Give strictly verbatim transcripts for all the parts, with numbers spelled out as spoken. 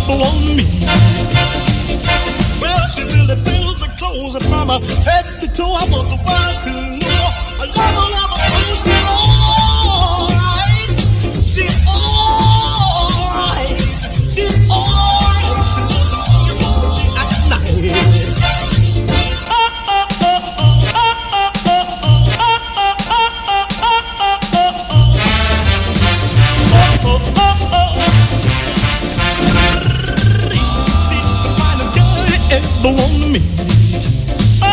ever want me. Well, she really fills the clothes from her head to toe. I want the world to know. I love her, love her, oh, she's alright. She's alright. She's alright. She knows me about me at night. Ever want to meet. Oh.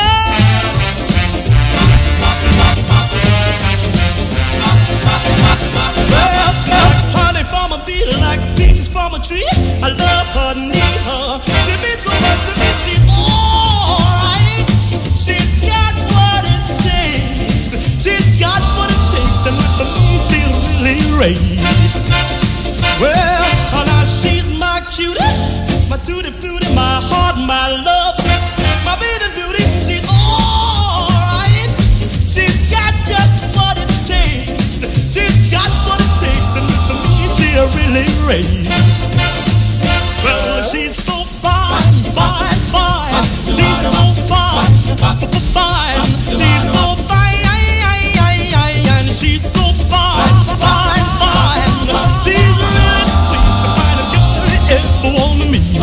Well, like honey from a bee, like peaches from a tree. I love her, need her. She means so much to me. She's alright. She's got what it takes. She's got what it takes, and with me she really raised. Well, now she's my cutie. My tutti frutti, my heart, my love, my baby beauty, she's alright. She's got just what it takes. She's got what it takes, and with me she really raised. Well, she's so fine, fine, fine. She's so fine, fine. She's so fine, and she's so fine, fine, fine. She's really sweet, the finest girl you ever want to meet.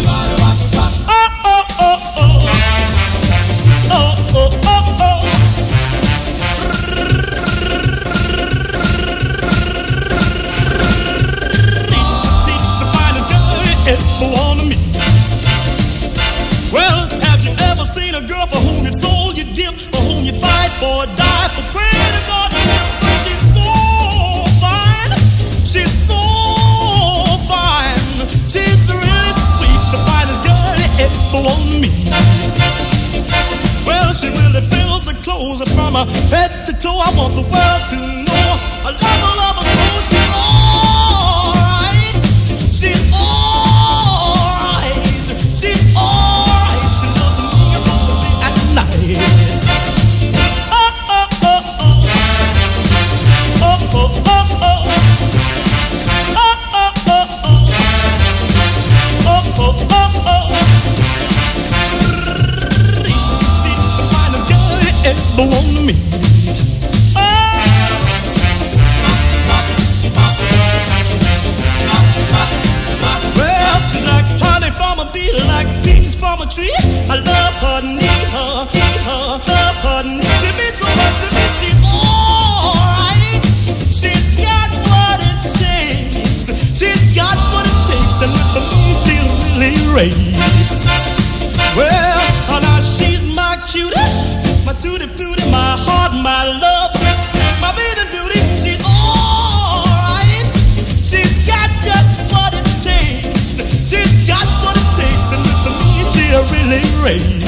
For a die, for pray to God. She's so fine. She's so fine. She's really sweet, the finest girl you ever want to meet. Well, she really fills the clothes from her head to toe. I want the world to know. I love her, love her so. She's alright. She's alright. She's alright. She loves me about me at night. Ever want to meet. Oh. Well, she's like honey from a bee, like peaches from a tree. I love her, need her, need her, love her, need her. She means so much to me. She's alright. She's got what it takes. She's got what it takes, and with me she really raised. Well, now she's my cutie. My tutti frutti, my heart, my love, my baby beauty, she's alright. She's got just what it takes. She's got what it takes, and with me she really raised.